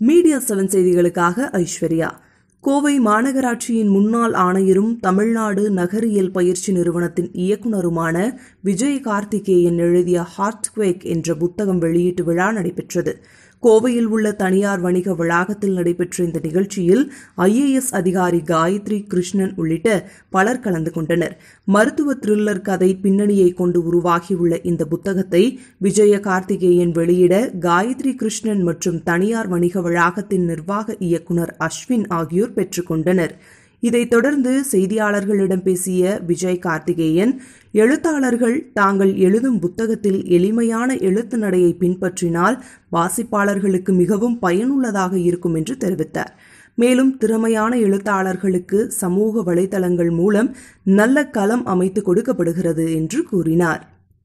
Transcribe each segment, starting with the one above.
Media 7 செய்திகளுக்காக ஐஸ்வர்யா. கோவை மாநகராட்சியின் முன்னாள் ஆணையரும் தமிழ்நாடு நகரியல் பயிற்சி நிறுவனத்தின் இயக்குநருமான விஜய் கார்த்திகேயன் எழுதிய ஹார்ட்குவேக் என்ற புத்தகம் வெளியீட்டு விழா நடைபெற்றது. கோவையில் உள்ள தனியார் வணிக வளாகத்தில் நடைபெற்ற இந்த நிகழ்ச்சியில் IAS அதிகாரி காயத்ரி கிருஷ்ணன் உள்ளிட்ட பலர் கலந்து கொண்டனர். மருத்துவ த்ரில்லர் கதை பின்னணியை கொண்டு உருவாகியுள்ள இந்த புத்தகத்தை விஜய கார்த்திகேயன் வெளியிட காயத்ரி கிருஷ்ணன் மற்றும் தனியார் வணிக வளாகத்தின் நிர்வாக இயக்குநர் அஸ்வின் ஆகியோர் பெற்றுக்கொண்டனர். இதைத் தொடர்ந்து செய்தியாளர்களிடம் பேசிய விஜய் கார்த்திகேயன், எழுத்தாளர்கள் தாங்கள் எழுதும் புத்தகத்தில் எளிமையான எழுத்து நடையை பின்பற்றினால் வாசிப்பாளர்களுக்கு மிகவும் பயனுள்ளதாக இருக்கும் என்று தெரிவித்தார். மேலும் திறமையான எழுத்தாளர்களுக்கு சமூக வலைதளங்கள் மூலம் நல்ல களம் அமைத்து கொடுக்கப்படுகிறது என்று கூறினார்.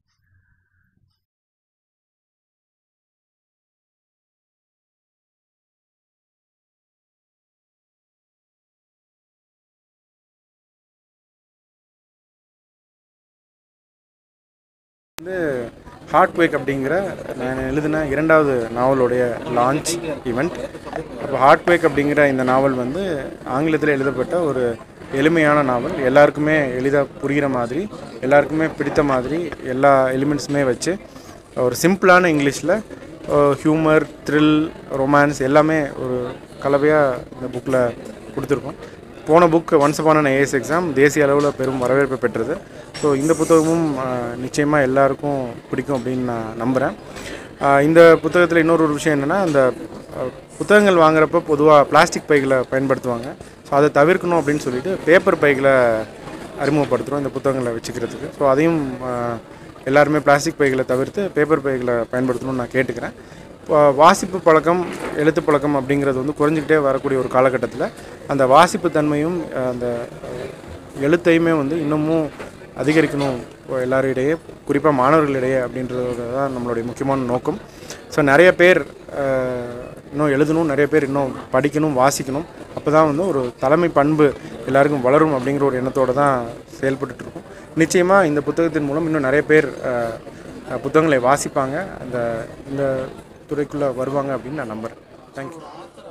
ஹார்ட்குவேக் அப்படிங்கிற நான் எழுதின 2வது நாவலுடைய லான்ச் ஈவெண்ட். அப்போ ஹார்ட்குவேக் அப்படிங்கிற இந்த நாவல் ஆங்கிலத்தில் எழுதப்பட்ட ஒரு எளிமையான நாவல். எல்லாருக்குமே எளிதாக புரிகிற மாதிரி, எல்லாருக்குமே பிடித்த மாதிரி எல்லா எலிமெண்ட்ஸுமே வச்சு ஒரு சிம்பிளான இங்கிலீஷில் ஹியூமர், த்ரில், ரொமான்ஸ் எல்லாமே ஒரு கலவையாக இந்த புக்கில் கொடுத்துருக்கோம். போன book once upon an IAS exam தேசிய அளவில் பெரும் வரவேற்பை பெற்றது. ஸோ இந்த புத்தகமும் நிச்சயமாக எல்லாருக்கும் பிடிக்கும் அப்படின்னு நான் நம்புகிறேன். இந்த புத்தகத்தில் இன்னொரு விஷயம் என்னென்னா, அந்த புத்தகங்கள் வாங்குறப்ப பொதுவாக பிளாஸ்டிக் பைகளை பயன்படுத்துவாங்க. ஸோ அதை தவிர்க்கணும் அப்படின்னு சொல்லிட்டு பேப்பர் பைகளை அறிமுகப்படுத்துகிறோம் இந்த புத்தகங்களை வச்சுக்கிறதுக்கு. ஸோ அதையும் எல்லாருமே பிளாஸ்டிக் பைகளை தவிர்த்து பேப்பர் பைகளை பயன்படுத்தணும்னு நான் கேட்டுக்கிறேன். வாசிப்பு பழக்கம், எழுத்து பழக்கம் அப்படிங்கிறது குறைஞ்சிக்கிட்டே வரக்கூடிய ஒரு காலகட்டத்தில் அந்த வாசிப்பு தன்மையும் அந்த எழுத்தையுமே இன்னமும் அதிகரிக்கணும் எல்லாரிடையே, குறிப்பாக மாணவர்களிடையே அப்படின்றது தான் நம்மளுடைய முக்கியமான நோக்கம். ஸோ நிறைய பேர் இன்னும் எழுதணும், நிறைய பேர் இன்னும் படிக்கணும், வாசிக்கணும். அப்போ தான் ஒரு தலைமை பண்பு எல்லாருக்கும் வளரும் அப்படிங்கிற ஒரு எண்ணத்தோடு தான் செயல்பட்டுருக்கோம். நிச்சயமாக இந்த புத்தகத்தின் மூலம் இன்னும் நிறைய பேர் புத்தகங்களை வாசிப்பாங்க, இந்த துறைக்குள்ளே வருவாங்க அப்படின்னு நான் நம்புகிறேன். தேங்க்யூ.